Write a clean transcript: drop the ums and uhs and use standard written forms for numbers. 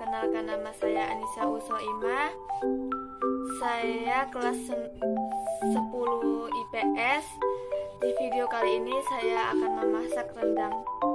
Perkenalkan, nama saya Anissa Usoimah. Saya kelas 10 IPS. Di video kali ini saya akan memasak rendang.